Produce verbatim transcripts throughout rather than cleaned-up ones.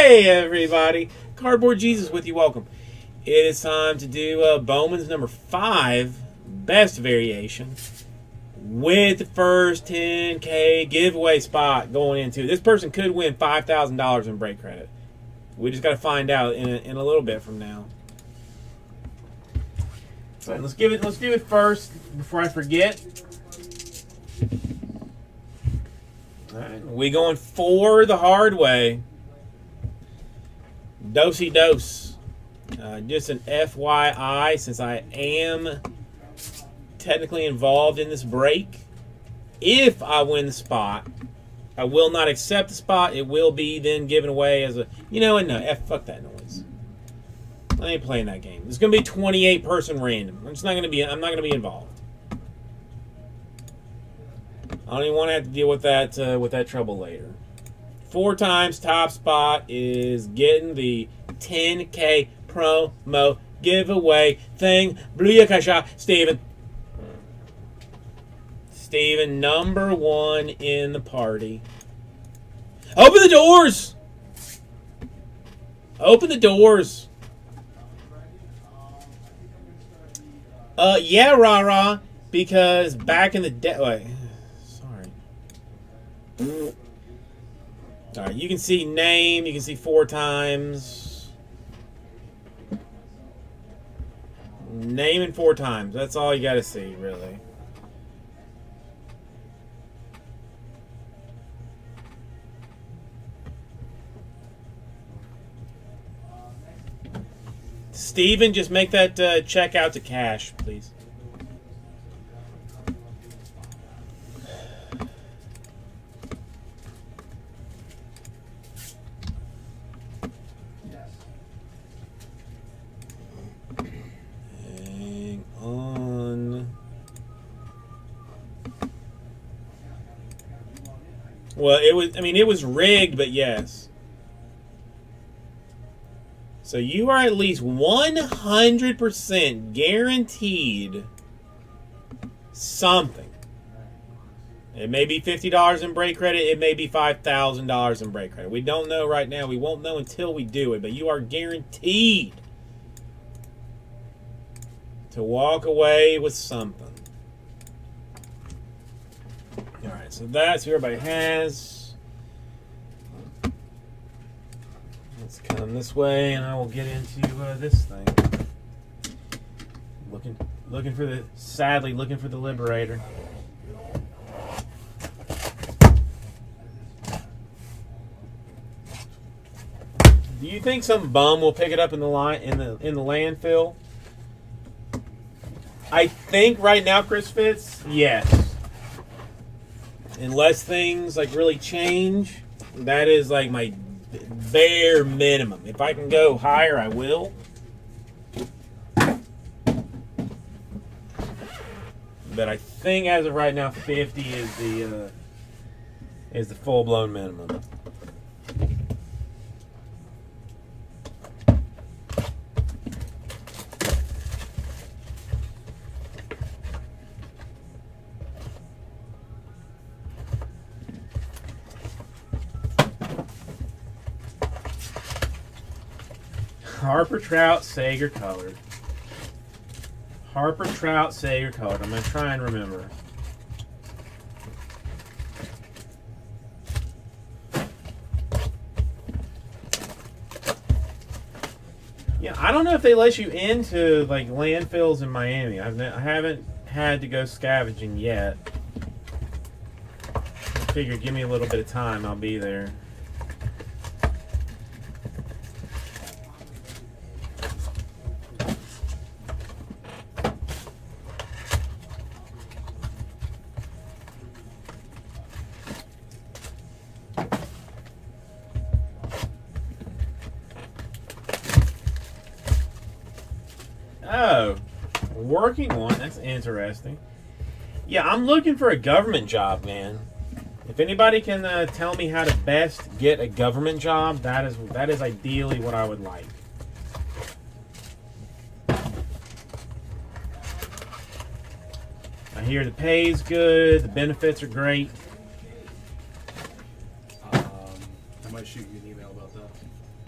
Hey everybody, Cardboard Jesus with you. Welcome. It is time to do uh, Bowman's number five best variation with the first ten K giveaway spot going into. This person could win five thousand dollars in break credit. We just got to find out in a, in a little bit from now. So let's give it. Let's do it first before I forget. All right, we going for the hard way. Dosey dose. Uh, just an F Y I, since I am technically involved in this break. If I win the spot, I will not accept the spot. It will be then given away as a, you know, and no, F, fuck that noise. I ain't playing that game. It's gonna be twenty-eight person random. I'm just not gonna be. I'm not gonna be involved. I don't even want to have to deal with that uh, with that trouble later. Four times top spot is getting the ten K promo giveaway thing. Blue Kasha, Steven. Steven, number one in the party. Open the doors! Open the doors. Uh, yeah, rah-rah, because back in the day... Wait, sorry. Alright, you can see name, you can see four times. Name and four times. That's all you gotta see, really. Steven, just make that uh, check out to cash, please. Hang on. Well, it was, I mean, it was rigged, but yes. So you are at least one hundred percent guaranteed something. It may be fifty dollars in break credit. It may be five thousand dollars in break credit. We don't know right now. We won't know until we do it. But you are guaranteed to walk away with something. All right, so that's what everybody has. Let's come this way, and I will get into uh, this thing. Looking, looking for the, sadly, looking for the Liberator. Do you think some bum will pick it up in the line in the in the landfill? I think right now, Chris Fitz, yes. Unless things like really change, that is like my bare minimum. If I can go higher, I will. But I think as of right now, fifty is the uh, is the full blown minimum. Harper Trout, Sager colored. Harper Trout, Sager colored. I'm going to try and remember. Yeah, I don't know if they let you into like landfills in Miami. I've I haven't had to go scavenging yet. I figured give me a little bit of time, I'll be there. Oh, working one. That's interesting. Yeah, I'm looking for a government job, man. If anybody can uh, tell me how to best get a government job, that is that is ideally what I would like. I hear the pay's good, the benefits are great. Um, I might shoot you an email about that.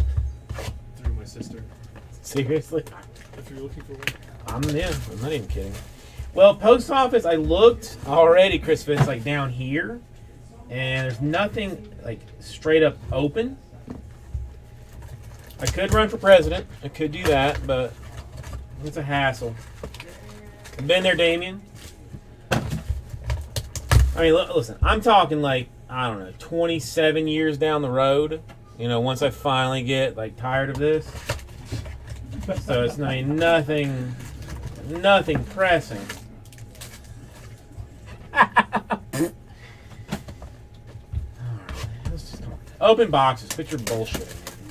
my sister. Seriously? If you're looking for one. I'm yeah, I'm not even kidding. Well, post office, I looked already, Chris Fitz, like down here, and there's nothing like straight up open. I could run for president. I could do that, but it's a hassle. Been there, Damien. I mean, look, listen, I'm talking like, I don't know, twenty-seven years down the road. You know, once I finally get like tired of this. So it's I mean, nothing, nothing pressing. Open boxes. Put your bullshit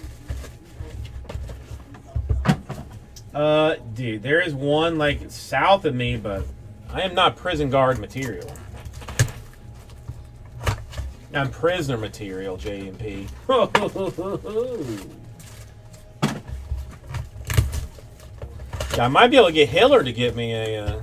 in. Uh, dude, there is one like south of me, but I am not prison guard material. I'm prisoner material, J M P. Yeah, I might be able to get Hiller to get me a. Uh,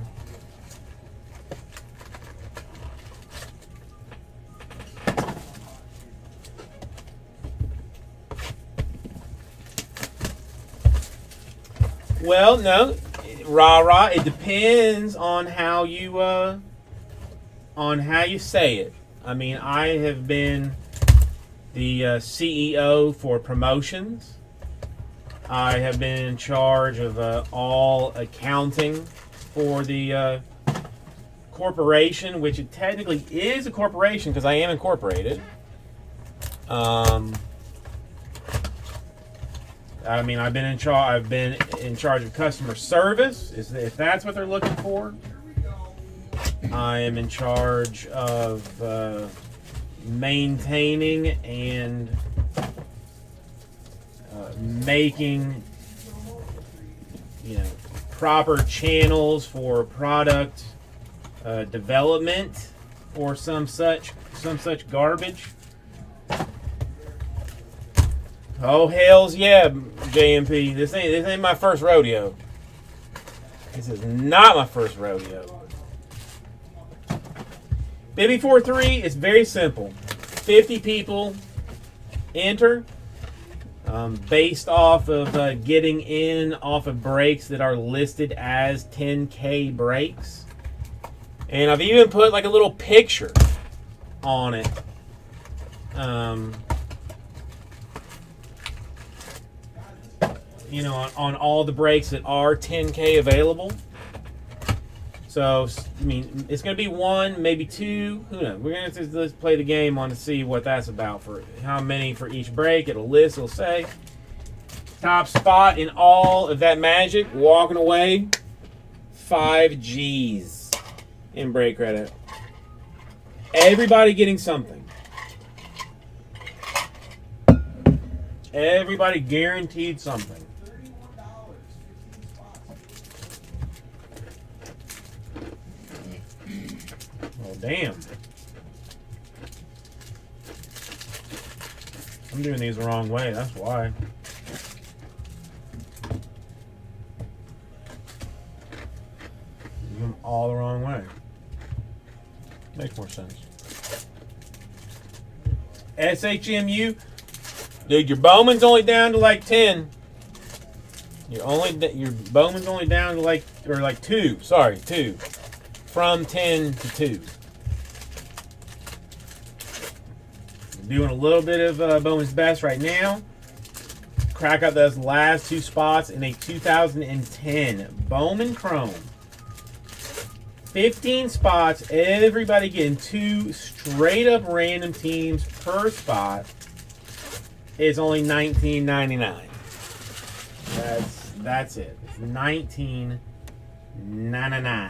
Well, no, rah rah. It depends on how you uh, on how you say it. I mean, I have been the uh, C E O for promotions. I have been in charge of uh, all accounting for the uh, corporation, which it technically is a corporation because I am incorporated. Um. I mean, I've been in charge. I've been in charge of customer service, if that's what they're looking for. I am in charge of uh, maintaining and uh, making, you know, proper channels for product uh, development or some such some such garbage. Oh hells yeah, J M P. This ain't this ain't my first rodeo. This is not my first rodeo. Bibby four three is very simple. fifty people enter um, based off of uh, getting in off of breaks that are listed as ten K breaks. And I've even put like a little picture on it. Um, you know, on, on all the breaks that are ten K available. So, I mean, it's going to be one, maybe two. Who knows? We're going to have to let's play the game on to see what that's about. For how many for each break. It'll list, it'll say. Top spot in all of that magic. Walking away. five G's in break credit. Everybody getting something. Everybody guaranteed something. Well, damn. I'm doing these the wrong way, that's why. Do them all the wrong way. Makes more sense. S H M U. Dude, your Bowman's only down to like ten. Your only your Bowman's only down to like or like two. Sorry, two. From ten to two. Doing a little bit of uh, Bowman's Best right now. Crack out those last two spots in a two thousand ten Bowman Chrome. fifteen spots. Everybody getting two straight up random teams per spot. It's only nineteen ninety-nine. That's that's it. It's nineteen ninety-nine.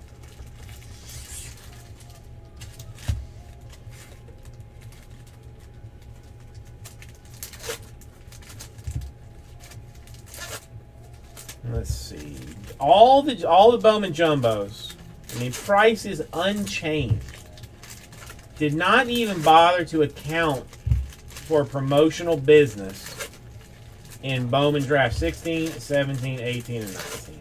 Let's see. All the all the Bowman Jumbos. I mean, price is unchanged. Did not even bother to account for promotional business in Bowman Draft sixteen, seventeen, eighteen, and nineteen.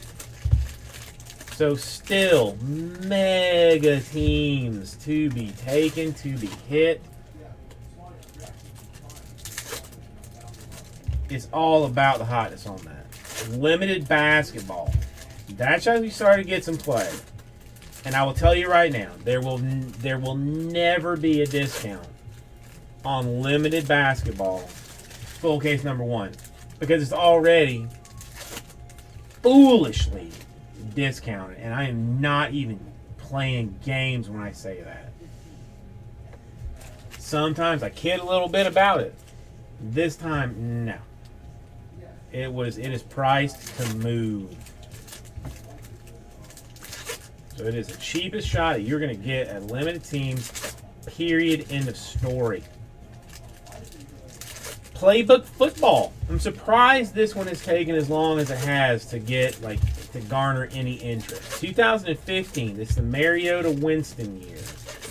So still mega teams to be taken, to be hit. is all about the hotness on that. Limited basketball. That's how we start to get some play. And I will tell you right now, there will there will never be a discount on limited basketball, full case number one, because it's already foolishly discounted, and I am not even playing games when I say that. Sometimes I kid a little bit about it. This time, no. It was it is priced to move. So it is the cheapest shot that you're going to get at limited teams. Period. End of story. Playbook football. I'm surprised this one has taken as long as it has to get, like, to garner any interest. two thousand fifteen, this is the Mariota Winston year.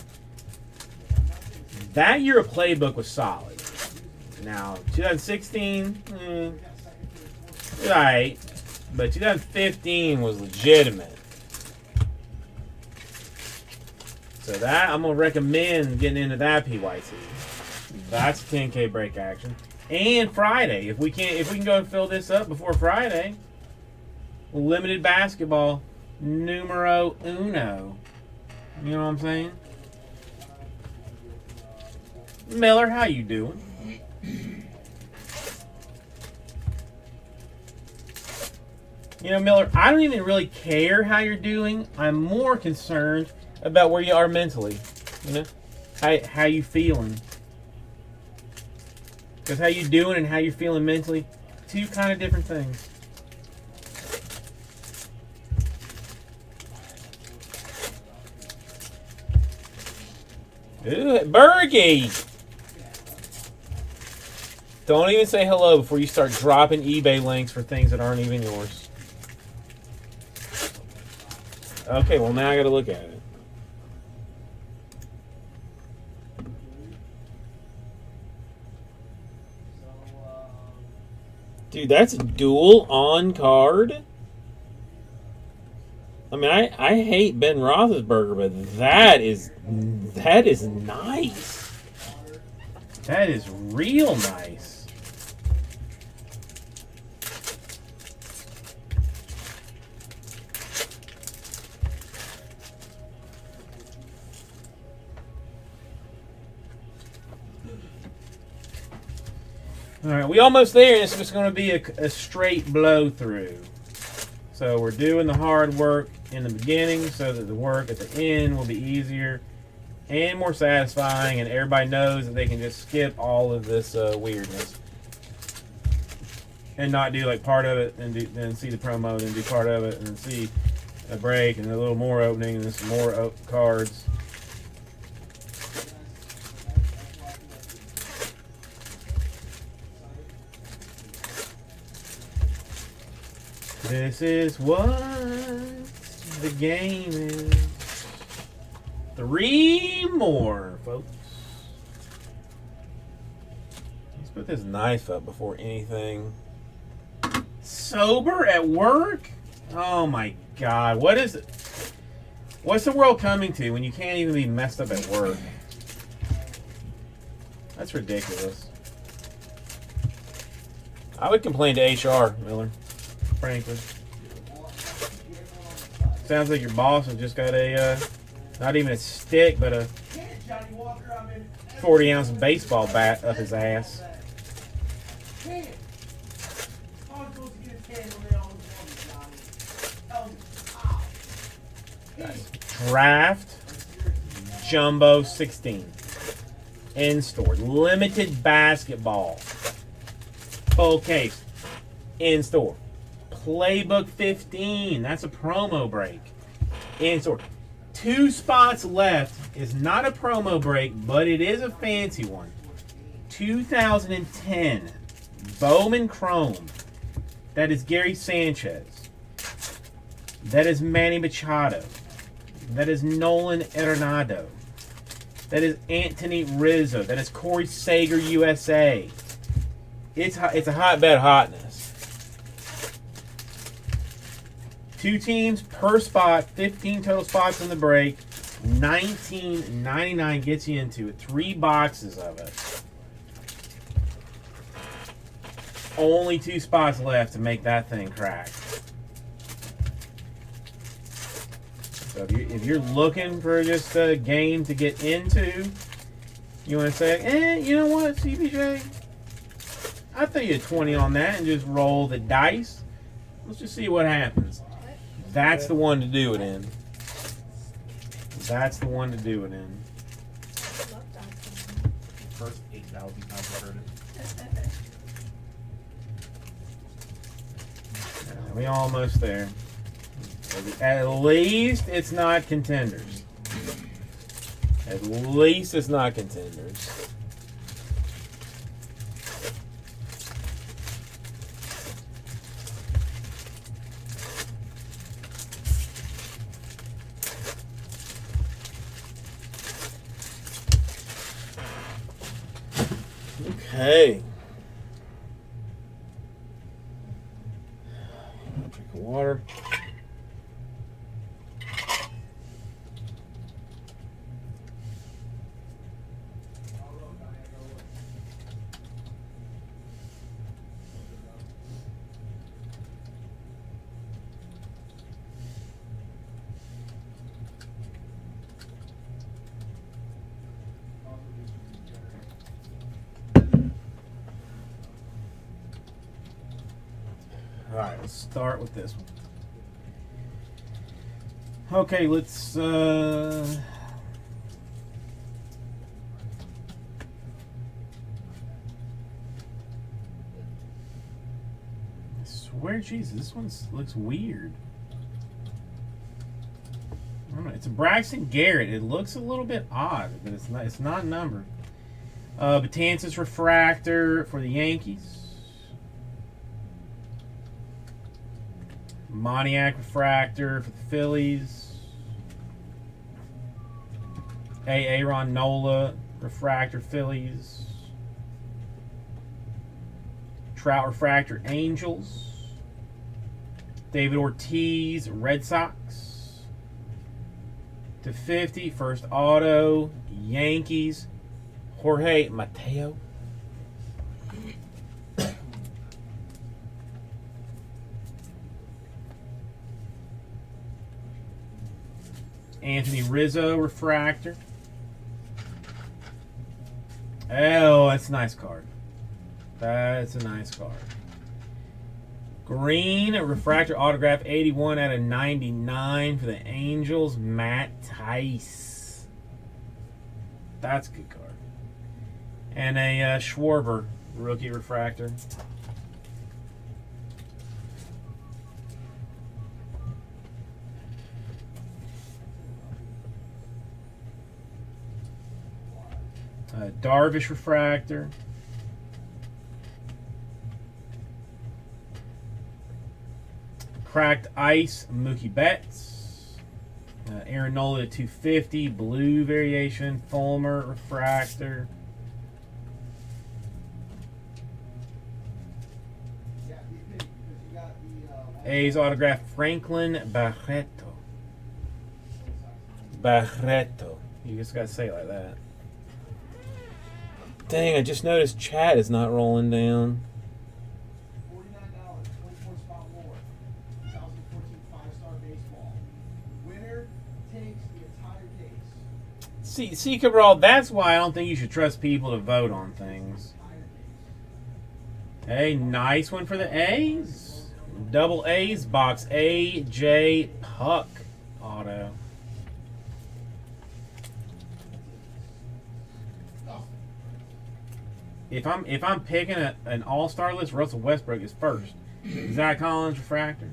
That year of playbook was solid. Now, two thousand sixteen, hmm, right, but two thousand fifteen was legitimate. So that, I'm going to recommend getting into that P Y C. That's ten K break action. And Friday, if we can't, if we can go and fill this up before Friday, limited basketball, numero uno. You know what I'm saying? Miller, how you doing? You know, Miller, I don't even really care how you're doing. I'm more concerned about where you are mentally. You know, how how you feeling? Because how you doing and how you're feeling mentally, two kind of different things. Ooh, Bergie! Don't even say hello before you start dropping eBay links for things that aren't even yours. Okay, well now I gotta look at it. Dude, that's dual on card. I mean, I, I hate Ben Roethlisberger, but that is that is nice. That is real nice. All right, we almost there. It's just going to be a, a straight blow through. So we're doing the hard work in the beginning so that the work at the end will be easier and more satisfying, and everybody knows that they can just skip all of this uh, weirdness and not do like part of it and do, then see the promo, then do part of it, and then see a break and a little more opening and then some more cards. This is what the game is. Three more, folks. Let's put this knife up before anything. Sober at work? Oh my God. What is it? What's the world coming to when you can't even be messed up at work? That's ridiculous. I would complain to H R, Miller. Frankly, sounds like your boss has just got a, uh, not even a stick, but a forty ounce baseball bat up his ass. Draft Jumbo sixteen. In store. Limited basketball. Full case. In store. Playbook fifteen. That's a promo break. In store. Two spots left. Is not a promo break, but it is a fancy one. two thousand ten Bowman Chrome. That is Gary Sanchez. That is Manny Machado. That is Nolan Arenado. That is Anthony Rizzo. That is Corey Seager, U S A. It's it's a hotbed of hotness. Two teams per spot, fifteen total spots in the break. nineteen ninety-nine gets you into it. Three boxes of it. only two spots left to make that thing crack. So if, you, if you're looking for just a game to get into, you want to say, eh, you know what, C B J? I'll throw you a twenty on that and just roll the dice. Let's just see what happens. That's the one to do it in. That's the one to do it in. First eight thousand times I've heard it. We almost there. At least it's not contenders. At least it's not contenders. Okay. Drink of water. Alright, let's start with this one. Okay, let's uh I swear, Jesus, this one looks weird. I don't know. It's a Braxton Garrett. It looks a little bit odd, but it's not. It's not numbered. Uh, Betances refractor for the Yankees. Moniak refractor for the Phillies. A. Aaron Nola refractor Phillies. Trout refractor Angels. David Ortiz Red Sox. To fifty, first auto Yankees. Jorge Mateo. Anthony Rizzo refractor. Oh, that's a nice card. That's a nice card. Green refractor autograph eighty-one out of ninety-nine for the Angels. Matt Tice. That's a good card. And a uh, Schwarber rookie refractor. Uh, Darvish refractor. Cracked ice Mookie Betts. Uh, Aaron Nola to two fifty. Blue variation. Fulmer refractor. A's autograph Franklin Barreto. Barreto. You just gotta say it like that. Dang, I just noticed chat is not rolling down. forty-nine dollars, twenty-four spot war. twenty fourteen five-star baseball. Winner takes the entire case. See, see, Cabral, that's why I don't think you should trust people to vote on things. Hey, nice one for the A's. Double A's, box A J Puck auto. If I'm if I'm picking a, an all-star list, Russell Westbrook is first. Zach Collins refractor.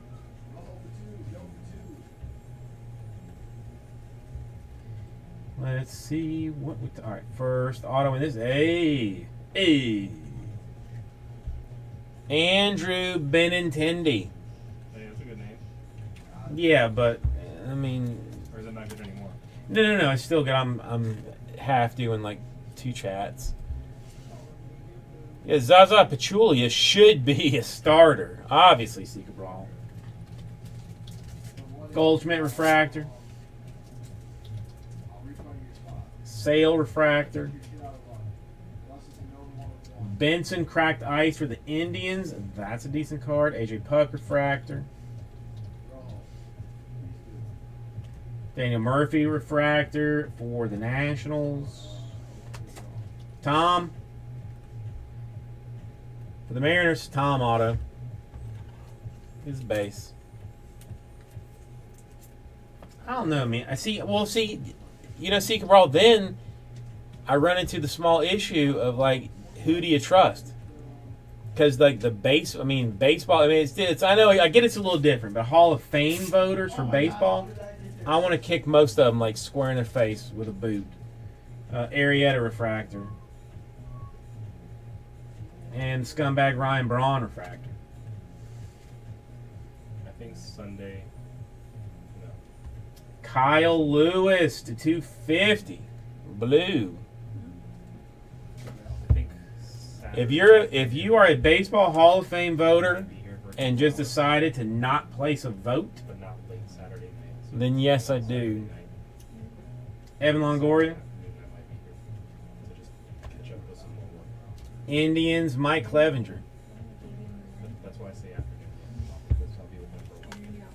Let's see what we. All right, first auto in this. Hey, hey. Andrew Benintendi. Hey, that's a good name. Yeah, but I mean. Or is it not good anymore? No, no, no. It's still good. I'm I'm half doing like two chats. Yeah, Zaza Pachulia should be a starter. Obviously, Seeker Brawl. Goldschmidt refractor. Sale refractor. Benson, cracked ice for the Indians. That's a decent card. A J Puck, refractor. Daniel Murphy, refractor for the Nationals. Tom. For the Mariners, Tom auto. His base. I don't know, man. I see. Well, see, you know, see, Cabral. Then I run into the small issue of like, who do you trust? Because like the base, I mean, baseball. I mean, it's, it's. I know. I get it's a little different, but Hall of Fame voters for baseball, I want to kick most of them like square in their face with a boot. Uh, Arrieta, refractor. And scumbag Ryan Braun, refractor. I think Sunday. No. Kyle Lewis to two fifty, blue. I think Saturday. If you're if you are a baseball Hall of Fame voter Be here for and just decided to not place a vote, but not late Saturday night. So then yes, I Saturday do. night, Evan Longoria, afternoon, I might be here. So just catch up with some more work. Indians, Mike Clevenger. But that's why I say afternoon. Because I'll be with him for a while.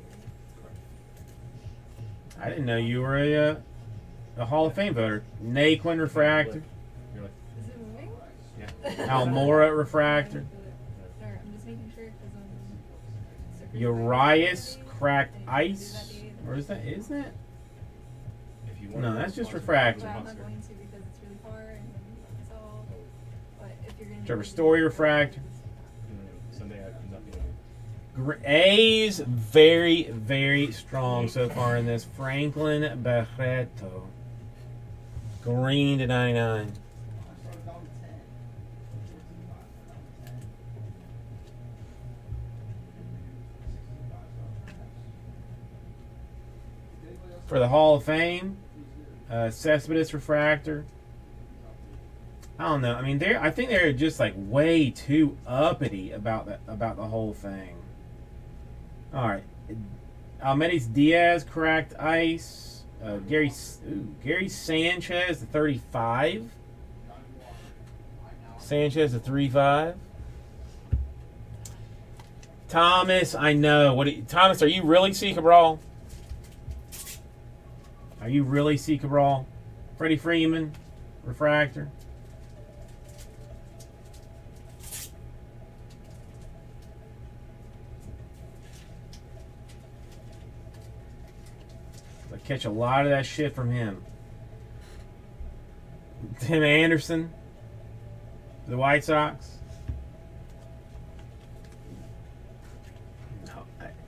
Correct. I didn't know you were a uh, a Hall of Fame voter. Naquin, refractor. You're like, Is it moving? yeah. Almora, refractor. Sorry, I'm just making sure because I'm. Urias, cracked ice. Or is that? Is that? If you want No, to that's just sponsor- refractor. Well, I'm sponsor. not going to because it's really far and it's all. But if you're going to. Trevor Story, refractor. Mm, Sunday I have nothing to do. Gr- A's very, very strong so far in this. Franklin Barreto. Green to ninety-nine. For the Hall of Fame, uh, Cespedes, refractor. I don't know. I mean, they're. I think they're just like way too uppity about the about the whole thing. All right, Almedes Diaz, cracked ice. Uh, Gary ooh, Gary Sanchez, the thirty-five. Sanchez, the three five. Thomas, I know. What? Do you, Thomas, are you really C. Cabral? Are you really C. Cabral? Freddie Freeman, refractor. I catch a lot of that shit from him. Tim Anderson, the White Sox. No,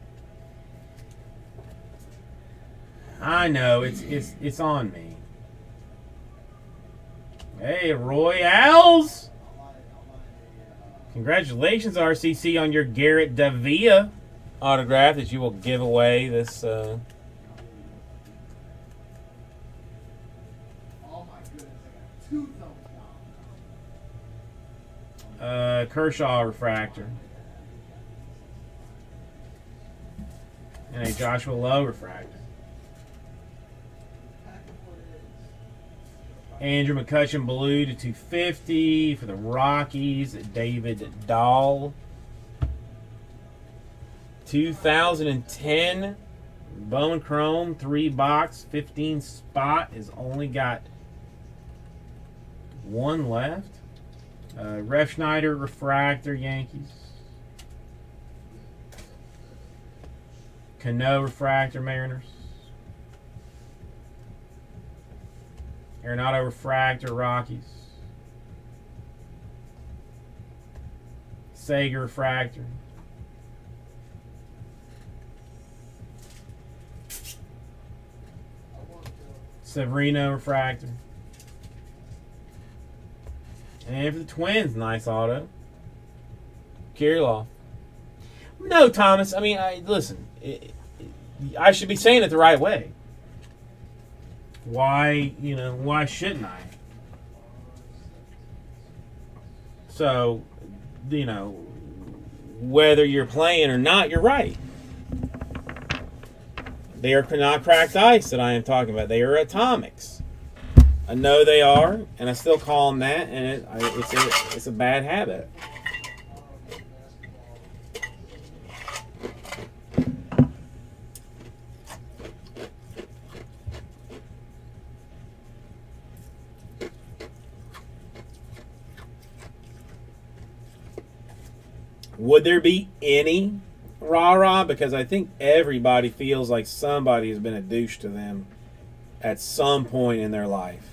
I, I know it's it's it's on me. Hey, Roy Als. Congratulations, R C C, on your Garrett Davia autograph that you will give away this. Uh, Uh, Kershaw, refractor. And a Joshua Lowe, refractor. Andrew McCutchen, blue to two fifty for the Rockies. David Dahl. two thousand ten Bowman Chrome, three box, fifteen spot. Has only got one left. Uh, Ref Schneider, refractor, Yankees. Cano, refractor, Mariners. Arenado, refractor, Rockies. Sager, refractor. Severino, refractor. And for the Twins, nice auto. Kirilloff. No, Thomas. I mean, I listen. It, it, I should be saying it the right way. Why, you know, why shouldn't I? So, you know, whether you're playing or not, you're right. They are not cracked ice that I am talking about. They are atomics. I know they are, and I still call them that, and it, I, it's a it's a bad habit. Would there be any rah-rah? Because I think everybody feels like somebody has been a douche to them at some point in their life.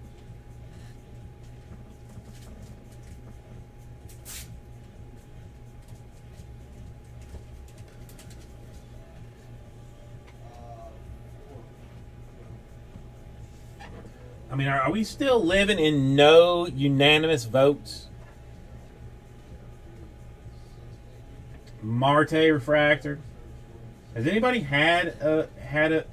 I mean, are, are we still living in no unanimous votes? Marte refractor. Has anybody had a had a?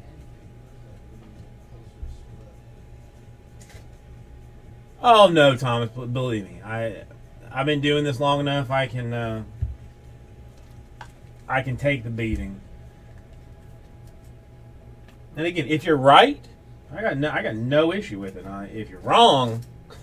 Oh no, Thomas. Believe me, I I've been doing this long enough. I can uh, I can take the beating. And again, if you're right, I got no I got no issue with it. Uh, if you're wrong,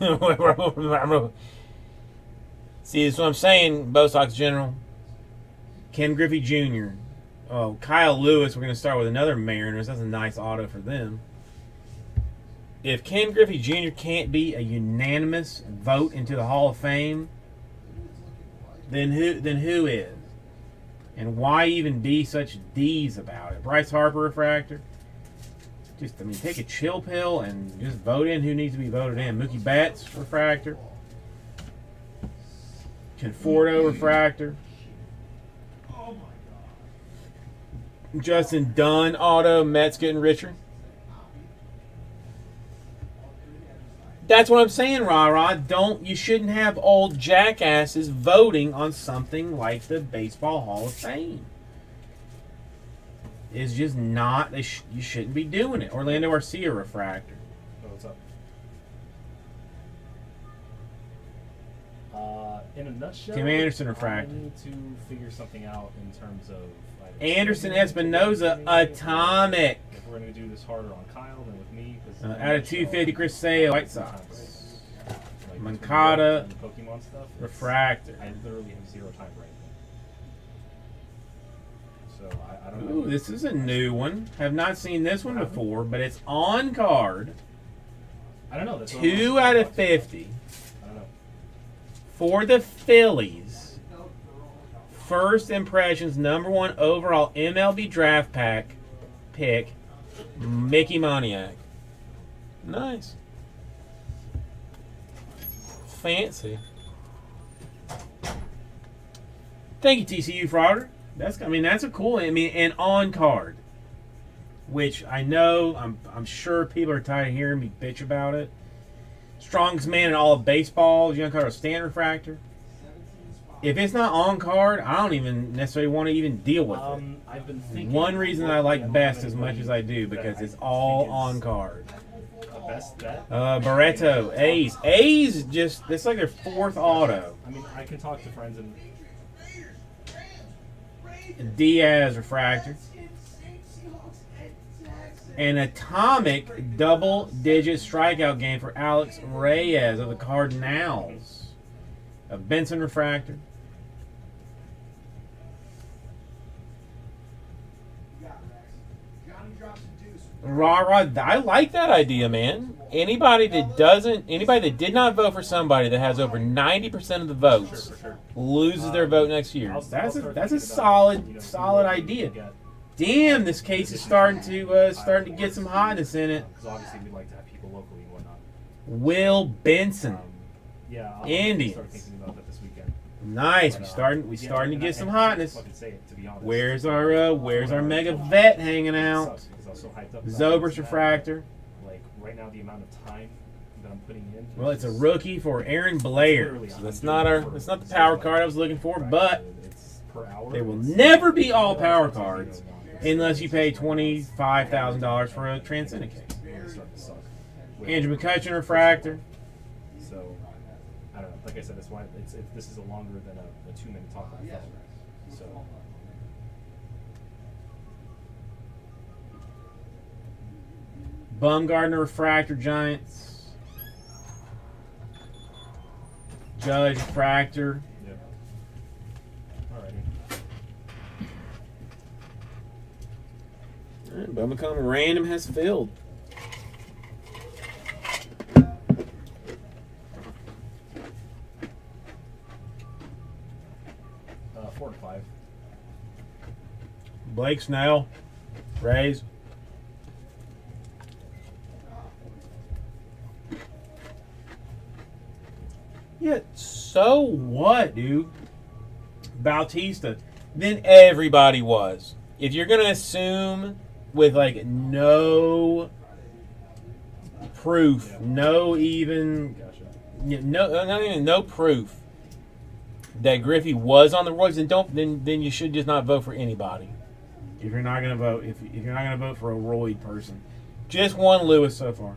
see, that's what I'm saying. Bo Sox General. Ken Griffey Junior Oh, Kyle Lewis. We're going to start with another Mariners. That's a nice auto for them. If Ken Griffey Junior can't be a unanimous vote into the Hall of Fame, then who? Then who is? And why even be such D's about it? Bryce Harper refractor. Just, I mean, take a chill pill and just vote in who needs to be voted in. Mookie Betts refractor. Conforto refractor. Justin Dunn auto. Mets getting richer. That's what I'm saying, rah-rah. Don't you shouldn't have old jackasses voting on something like the Baseball Hall of Fame. It's just not. They sh you shouldn't be doing it. Orlando Arcia refractor. Oh, what's up? Uh, in a nutshell, Tim Anderson refractor. I need to figure something out in terms of Anderson Espinoza atomic. If we're going to do this harder on Kyle than with me, Uh, out of two fifty, Chris Sale, White Sox. like, Moncada the Pokemon stuff. it's- refractor. I literally have zero time for anything. So I, I don't know. Ooh, this is a new one. Have not seen this one before, but it's on card. I don't know. That's what Two I'm- out of fifty I don't know. for the Phillies. First impressions, number one overall M L B draft pack pick, Mickey Moniak. Nice. Fancy. Thank you, T C U Frogger. That's I mean that's a cool I mean and on card. Which I know I'm I'm sure people are tired of hearing me bitch about it. Strongest man in all of baseball, Giancarlo Stanton refractor. If it's not on card, I don't even necessarily want to even deal with Um, I've been it. thinking. One reason I like Yeah, best I'm as gonna much go as I do that because I it's all think is on card. a best bet. Uh, Barreto, A's, A's just it's like their fourth auto. I mean, I can talk to friends and Diaz refractor. An atomic double-digit strikeout game for Alex Reyes of the Cardinals. A Benson refractor. Rah rah! I like that idea, man. Anybody that doesn't, anybody that did not vote for somebody that has over ninety percent of the votes Sure, for sure. loses their vote next year. I'll- That's I'll a start that's a thinking about, solid you know, solid what we idea. can get. Damn, this case is starting to uh, starting to get some hotness in it. Because obviously we'd like to have people locally and whatnot. Will Benson, Um, yeah, I'll Indians. start thinking about that this weekend. nice. But, We uh, starting we yeah, starting to and get I- some and I hotness. fucking say it, to be honest. Where's our uh, where's our mega vet hanging It out? sucks because I was so hyped up about Zobrist it. refractor. Like right now, the amount of time that I'm putting in. Well, it's a is- rookie for Aaron Blair. So that's not our that's not the power card I was looking for, but It's per hour. they will It's- never be all power cards unless you pay twenty-five thousand dollars for a Transcendent case. It's starting to suck. Andrew McCutcheon refractor. So I don't know. Like I said, that's why it's it, this is a longer than a, a two-minute talk on the phone. So Bumgarner Refractor Giants. Judge Refractor. Yep. Alrighty. All right, Bowman Chrome random has filled. Uh, four to five. Blake Snell, Rays. Yeah, so what, dude? Bautista. Then everybody was. If you're going to assume with, like, no proof, Yeah. no even, Gotcha. no, not even no proof that Griffey was on the Royals, then don't, then then you should just not vote for anybody. If you're not going to vote, if, if you're not going to vote for a Royd person, just one Lewis so far.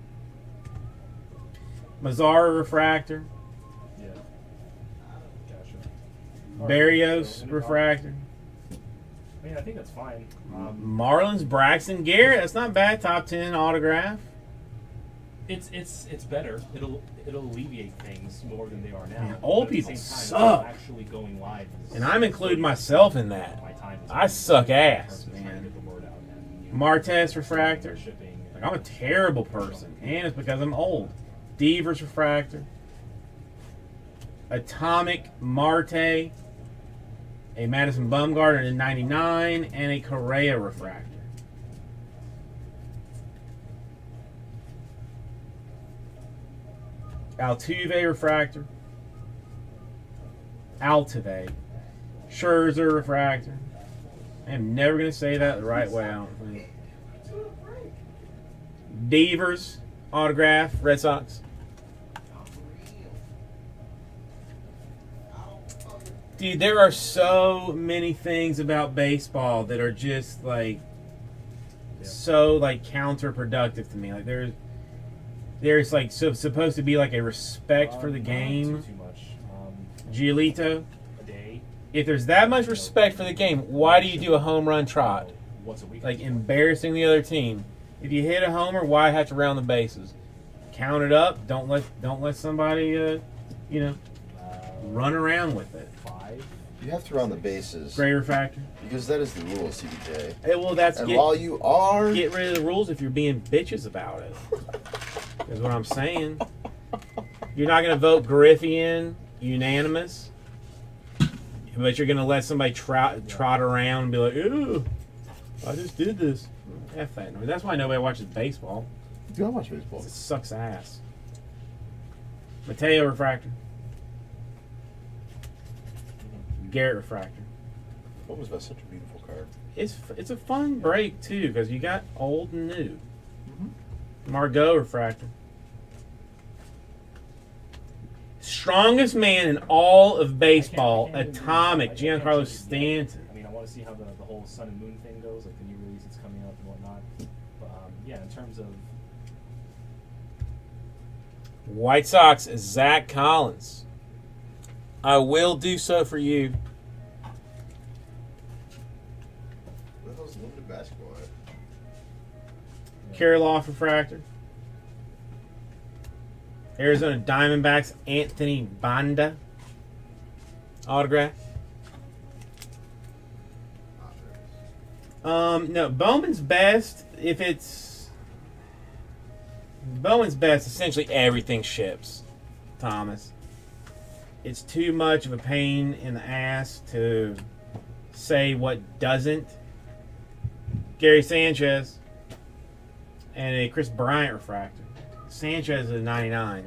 Mazzara Refractor, Yeah. Gotcha. All right, Barrios so any Refractor, I mean, I think that's fine. Um, Marlins Braxton Garrett. That's not bad. Top ten autograph. it's it's it's better. It'll it'll alleviate things more than they are now. Man, old But at the people same time, suck. Actually going live. Is, And I'm including myself in that. My time is I suck ass, in terms of trying to man. get the word out and, you know, Martez Refractor. shipping. Like, I'm a terrible person, and it's because I'm old. Devers Refractor. Atomic Marte. A Madison Bumgarner in ninety-nine, and a Correa Refractor. Altuve Refractor. Altuve. Scherzer Refractor. I'm never going to say that the right way, I don't think. Devers autograph, Red Sox. Dude, there are so many things about baseball that are just like Yeah. so like counterproductive to me. Like there's there's like so supposed to be like a respect for the Um, not game. Too, too much. Um, Giolito, a day. if there's that much respect for the game, why do you do a home run trot? Once a week. Like embarrassing the other team. If you hit a homer, why have to round the bases? Count it up. Don't let don't let somebody uh, you know uh, run around with it. Five. You have to round the bases Gray Refractor. because that is the rule, C B J. Hey, well, that's And get, while you are, get rid of the rules if you're being bitches about it. Is what I'm saying. You're not going to vote Griffey in unanimous, but you're going to let somebody trot, trot around and be like, ew, I just did this. F that. I mean, that's why nobody watches baseball. you don't watch baseball. It sucks ass. Mateo Refractor. Garrett Refractor. What was that such a beautiful card? It's it's a fun break too because you got old and new. Margot Refractor. Strongest man in all of baseball, I can't- I can't even- Atomic, I can't Giancarlo really- Stanton. I mean, I want to see how the, the whole Sun and Moon thing goes, like the new release that's coming out and whatnot. But um, yeah, in terms of White Sox, Zach Collins. I will do so for you. What the hell's limited basketball at? Kirilloff Refractor. Arizona Diamondbacks, Anthony Banda. Autograph. Um, no, Bowman's best if it's Bowman's best. Essentially, everything ships. Thomas, it's too much of a pain in the ass to say what doesn't. Gary Sanchez and a Chris Bryant refractor. Sanchez is a ninety-nine.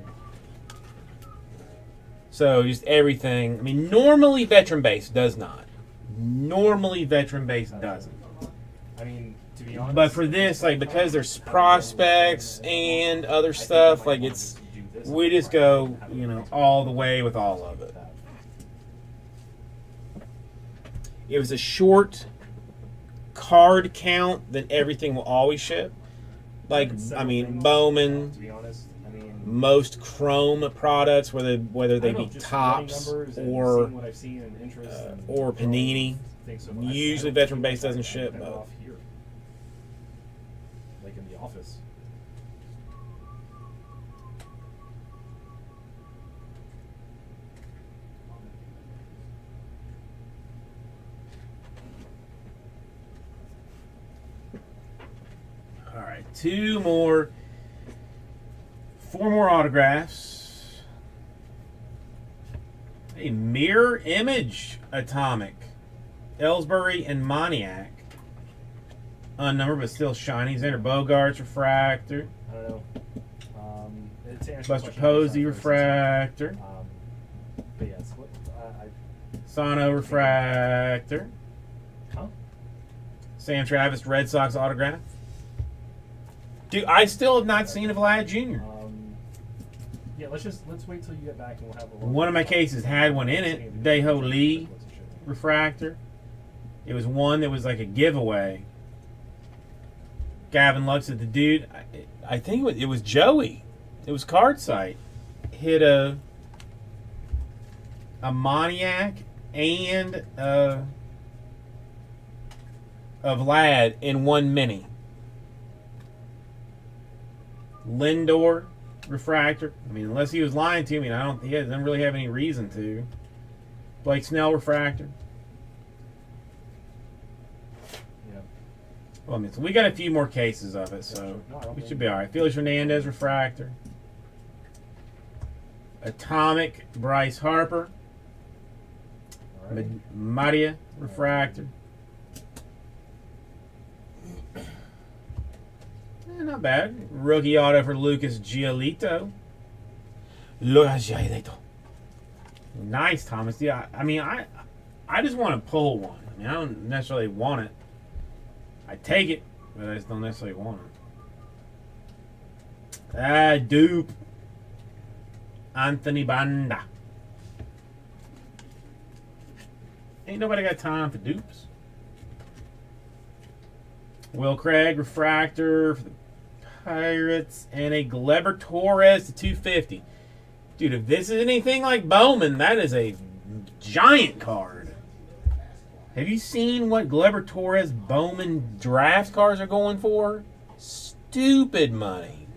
So just everything. I mean, normally veteran base does not. Normally veteran base doesn't. I mean, to be honest. But for this, like, because there's prospects and other stuff, like, it's, we just go, you know, all the way with all of it. It was a short card count that everything will always ship. Like, I mean, Bowman, To be honest, I mean. most Chrome products, whether whether they I don't be know, just Topps running numbers and or seeing what I've seen and interest uh, and- or Panini. Think so, but I- Usually I don't veteran think base doesn't I'm ship better both. off here. Like in the office. two more, four more autographs. A mirror image atomic. Ellsbury and Moniak. Unnumbered, but still shiny. Xander Bogaerts refractor. I don't know. Um, it's answering the Buster question Posey based on first refractor. season. Um, but yes, what, I, I, Sano refractor. huh? Sam Travis Red Sox autograph. Dude, I still have not seen a Vlad Junior Um, yeah, let's just let's wait till you get back and we'll have a. One of my cases had one in it. Daeho Lee refractor. It was one that was like a giveaway. Gavin looks at the dude. I, I think it was, it was Joey. It was Card Site. Hit a a Moniak and a, a Vlad in one mini. Lindor refractor. I mean, unless he was lying to me, and I don't. He doesn't really have any reason to. Blake Snell refractor. Yeah. Well, I mean, so we got a few more cases of it, so No, I don't we think- should be all right. Felix Hernandez refractor. Atomic Bryce Harper. All right. Ma- Maria refractor. Eh, not bad. Rookie auto for Lucas Giolito. Lucas Giolito. Nice, Thomas. Yeah, I mean, I, I just want to pull one. I mean, I don't necessarily want it. I take it, but I just don't necessarily want it. Ah, dupe. Anthony Banda. Ain't nobody got time for dupes. Will Craig refractor for the Pirates and a Gleyber Torres to two fifty. Dude, if this is anything like Bowman, that is a giant card. Have you seen what Gleyber Torres Bowman draft cards are going for? Stupid money.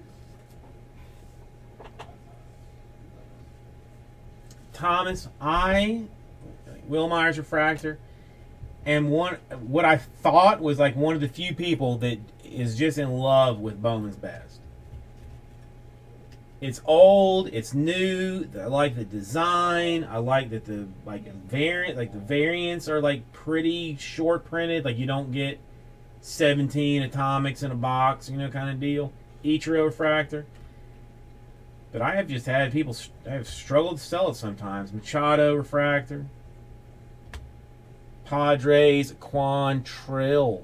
Thomas, I, Will Myers refractor, and one what I thought was like one of the few people that is just in love with Bowman's Best. It's old, it's new. I like the design. I like that the like variant, like the variants are like pretty short printed. Like you don't get seventeen atomics in a box, you know, kind of deal. Ichiro refractor. But I have just had people, I have struggled to sell it sometimes. Machado refractor. Padres Quantrill.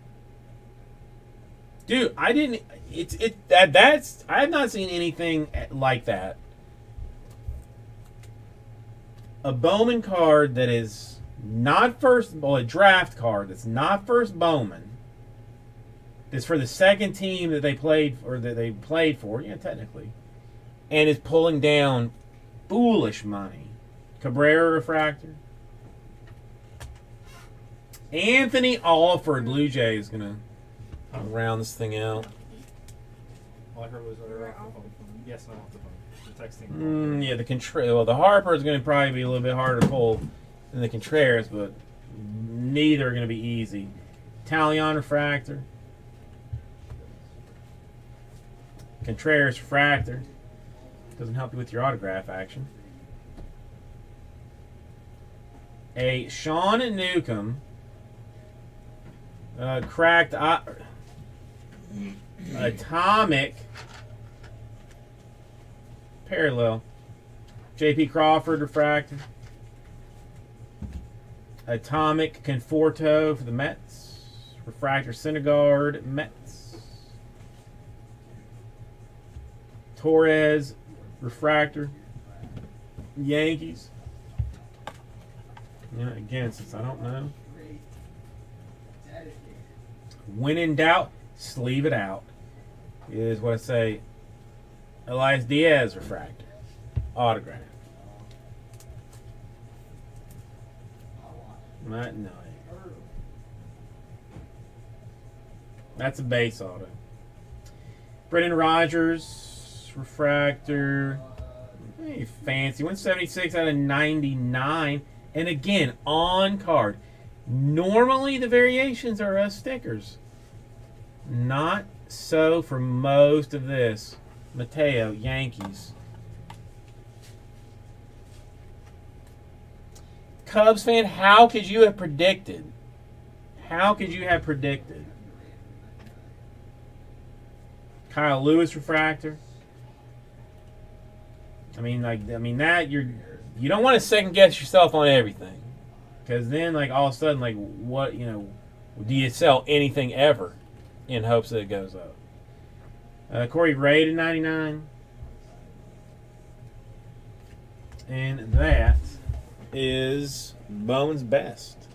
Dude, I didn't. It's it that that's. I have not seen anything like that. A Bowman card that is not first, well, a draft card that's not first Bowman. That's for the second team that they played or that they played for. Yeah, technically. And is pulling down foolish money. Cabrera refractor. Anthony Alford, Blue Jay is gonna round this thing out. All I heard was We were off the off phone. the phone. Yes, not off the phone. The texting. Mm, yeah, the Contreras. Well, the Harper is going to probably be a little bit harder to pull than the Contreras, but neither are going to be easy. Talion refractor. Contreras refractor. Doesn't help you with your autograph action. A Sean Newcomb. Uh, cracked uh, atomic parallel. J P Crawford refractor. Atomic Conforto for the Mets. Refractor Syndergaard Mets. Torres refractor Yankees. Yeah, again, since I don't know. When in doubt, sleeve it out. Is what I say. Elias Diaz refractor. Autograph. Not no. That's a base auto. Brendan Rodgers refractor. Hey, fancy. one seventy-six out of ninety-nine. And again, on card. Normally the variations are uh, stickers. Not so for most of this. Mateo, Yankees. Cubs fan, how could you have predicted? How could you have predicted? Kyle Lewis refractor. I mean, like, I mean that you're you don't want to second guess yourself on everything, because then, like, all of a sudden, like, what you know, do you sell anything ever in hopes that it goes up? Uh, Corey Ray to ninety-nine, and that is Bowen's best.